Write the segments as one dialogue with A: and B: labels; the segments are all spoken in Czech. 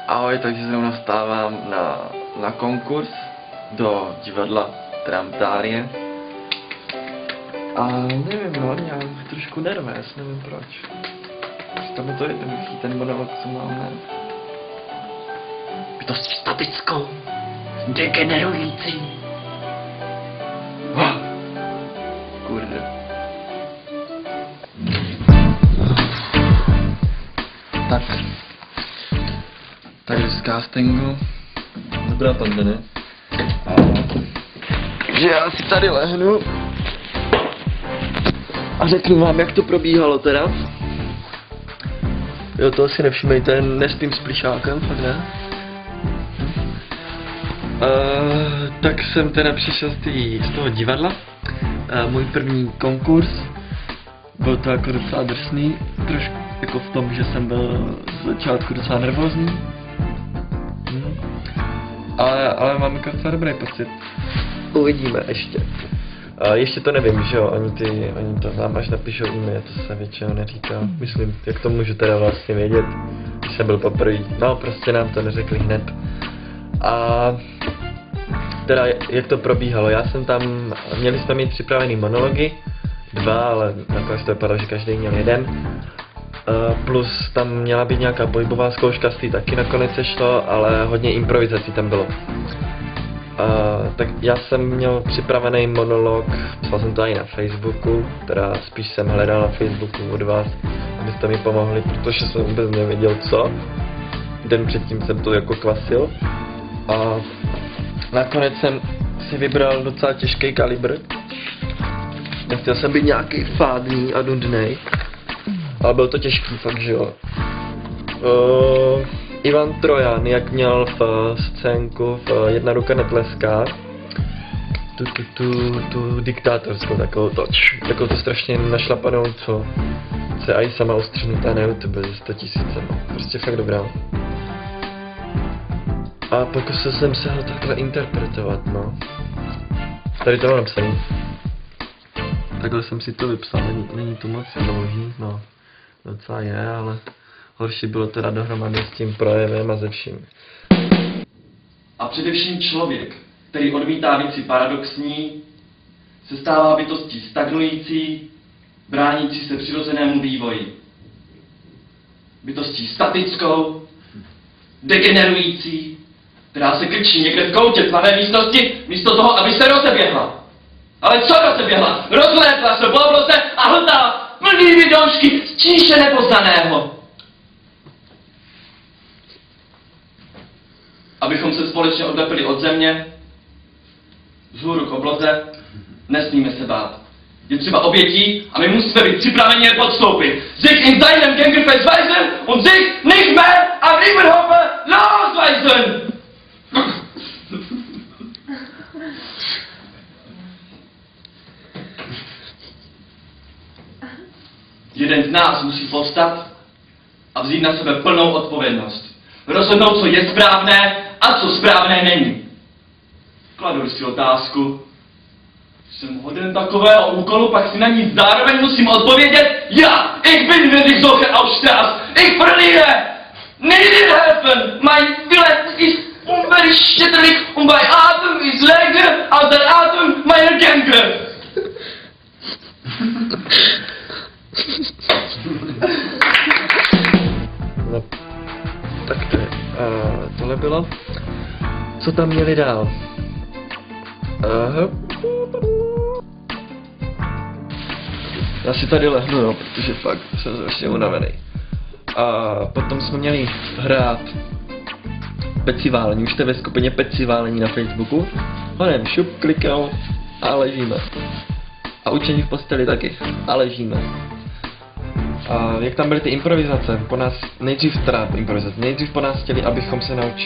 A: Ahoj, takže zrovna vstávám na konkurs do divadla Tramtárie. A nevím, no, já mám trošku nervés, nevím proč. Tam je to jednoduchý, ten monolog, co máme.
B: Bytost statickou, degenerující.
A: Kurde. Tak. Takže z castingu. Dobrá pande, ne? Že já si tady lehnu a řeknu vám, jak to probíhalo teda. Jo, to asi nevšimejte, nespím s plišákem, fakt ne? Tak jsem teda přišel z toho divadla. Můj první konkurs. Byl to jako docela drsný, trošku jako v tom, že jsem byl z začátku docela nervózní. Ale mám jako docela dobrý pocit. Uvidíme ještě. Ještě to nevím, že jo, oni to vám až napíšou e-mail, to se většinou neříká. Myslím, jak to můžu teda vlastně vědět, když jsem byl poprvé. No, prostě nám to neřekli hned. A teda, jak to probíhalo, měli jsme mít připravený monology, 2, ale nakonec to vypadalo, že každý měl 1. Plus tam měla být nějaká pohybová zkouška, z té taky nakonec sešlo, ale hodně improvizací tam bylo. Tak já jsem měl připravený monolog, psal jsem to i na Facebooku, teda spíš jsem hledal na Facebooku od vás, abyste mi pomohli, protože jsem vůbec nevěděl co. Den předtím jsem to jako kvasil. A nakonec jsem si vybral docela těžký kalibr. Nechtěl jsem být nějaký fádný a nudnej, ale byl to těžký, fakt, že jo. Ivan Trojan, jak měl v scénku v Jedna ruka netleská, tu diktátorskou takovou to strašně našlapanou, co je i sama ustřenutá na YouTube ze 100 000, prostě fakt dobrá. A pokusil jsem se ho takhle interpretovat, no. Tady to mám napsaný. Takhle jsem si to vypsal, není to moc dlouhý, no. Docela je, ale horší bylo teda dohromady s tím projevem a ze vším.
C: A především člověk, který odmítá věci paradoxní, se stává bytostí stagnující, bránící se přirozenému vývoji. Bytostí statickou, degenerující, která se krčí někde v koutě tmavé místnosti, místo toho, aby se rozeběhla. Ale co rozeběhla? Rozlétla se po obloze a hltala plný vidoušky z číše nepoznaného. Abychom se společně odlepili od země, vzhůru k obloze, nesmíme se bát. Je třeba obětí a my musíme být připraveni je podstoupit. Sich in seinem Gängelfest weisen und sich nicht mehr am Riemenhofer losweisen! Jeden z nás musí povstat a vzít na sebe plnou odpovědnost. Rozhodnout, co je správné a co správné není. Kladu si otázku. Jsem hoden takového úkolu, pak si na ní zároveň musím odpovědět. Ja, ich bin wirklich solche Ausstraß. Ich verliere. Nicht helfen. Mein Wille ist unverständlich und bei Atem ist länger als der Atem meiner Gänge.
A: No, tak to je. Tohle bylo. Co tam měli dál? Já si tady lehnu, jo, protože fakt jsem strašně unavený. A potom jsme měli hrát Peciválení, už jste ve skupině Peciválení na Facebooku. Honem šup, klikal a ležíme. A učení v posteli taky, a ležíme. A jak tam byly ty improvizace, nejdřív po nás chtěli, abychom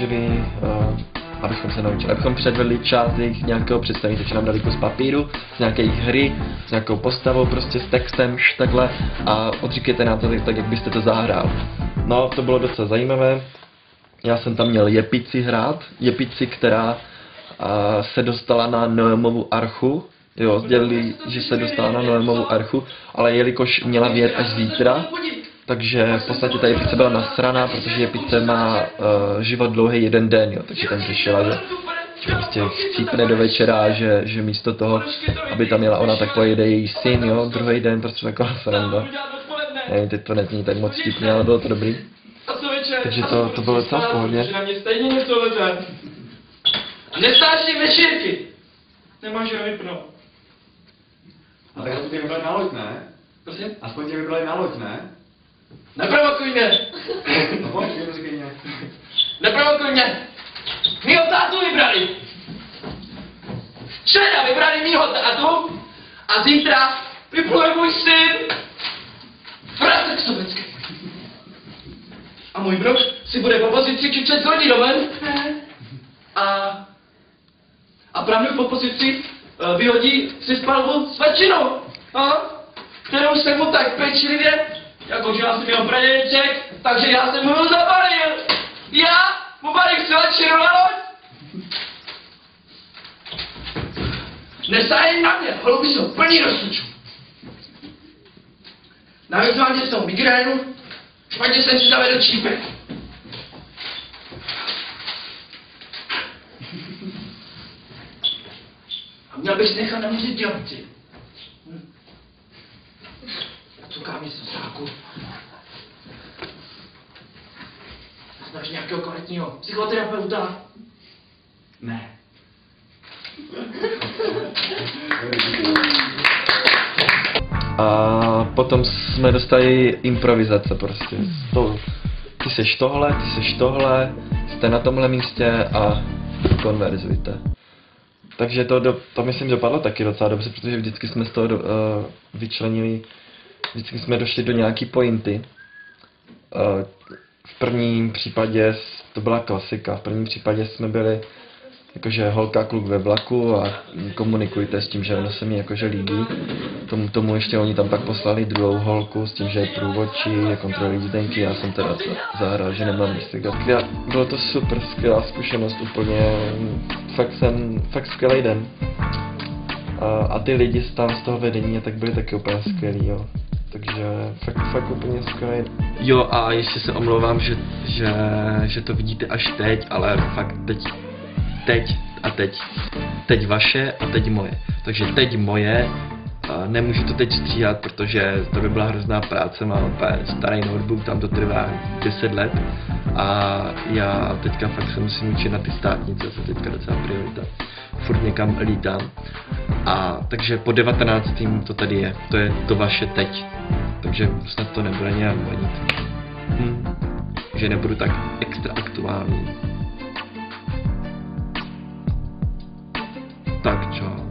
A: předvedli část jejich nějakého představení, takže nám dali kus papíru, z nějaké hry, s nějakou postavou, prostě s textem, takhle, a odříkejte nám to tak, jak byste to zahrál. No, to bylo docela zajímavé. Já jsem tam měl Jepici hrát, Jepici, která se dostala na Noemovu archu. Jo, sdělili, že se dostala na Noemovu archu, ale jelikož měla vyjet až zítra, takže v podstatě tady pizza byla nasraná, protože pizza má život dlouhý 1 den, jo, takže tam řešila, že prostě chcípne do večera, že místo toho, aby tam měla ona, tak pojede její syn, jo, druhý den, prostě taková sranda. Nevím, teď to nezní tak moc vtipně, ale bylo to dobrý. Takže to bylo docela v pohodě.
C: Na mě stejně něco leze. A nestáčí večírky. Nemáš jenom vypnout.
D: A tak aspoň tě vybrali na loď, ne?
C: Prosím?
D: Aspoň tě vybrali na loď, ne?
C: Neprovokuj mě!
D: No pojď, to říkej mě.
C: Neprovokuj mě! Mýho tátu vybrali! Včera vybrali mýho tátu a zítra vypluje můj syn! Fracek sobecký! A můj brouch si bude v opozici křičet z rodinou a právě v opozici vyhodí si spalvu s vačinou, kterou jsem mu tak pečlivě, jakože já jsem měl praděček, takže já jsem ho zabalil. Já mu balím svačinu na loď. Nesájem na mě, holuby jsou plný rozsučů. Navíc mám děsnou migrénu, špatně jsem si zavedl čípek. A měl bych nechat namířit dělci. Cuká mě z záku. Znáš nějakého kvalitního psychoterapeuta? Ne.
A: A potom jsme dostali improvizace prostě. Ty seš tohle, jste na tomhle místě a konverzujte. Takže to myslím dopadlo taky docela dobře, protože vždycky jsme z toho vyčlenili, vždycky jsme došli do nějaký pointy. V prvním případě to byla klasika, v prvním případě jsme byli jakože holka kluk ve vlaku a komunikujte s tím, že ono se mi jakože líbí. Tomu ještě oni tam pak poslali druhou holku s tím, že je průvodčí, je kontrolují jízdenky, já jsem teda zahrál, že nemám lístek. Bylo to super, skvělá zkušenost, úplně, fakt skvělý den. A ty lidi tam z toho vedení tak byli taky úplně skvělí, jo. Takže fakt úplně skvělý. Jo a ještě se omlouvám, že to vidíte až teď, ale fakt teď vaše a teď moje. Takže teď moje, nemůžu to teď stříhat, protože to by byla hrozná práce, mám úplně starý notebook, tam to trvá 10 let a já teďka fakt se musím učit na ty státnice, to je teďka docela priorita. Furt někam lítám. A takže po 19. to tady je, to je to vaše teď. Takže snad to nebude nějak vadit. Že nebudu tak extra aktuální. Tak čau.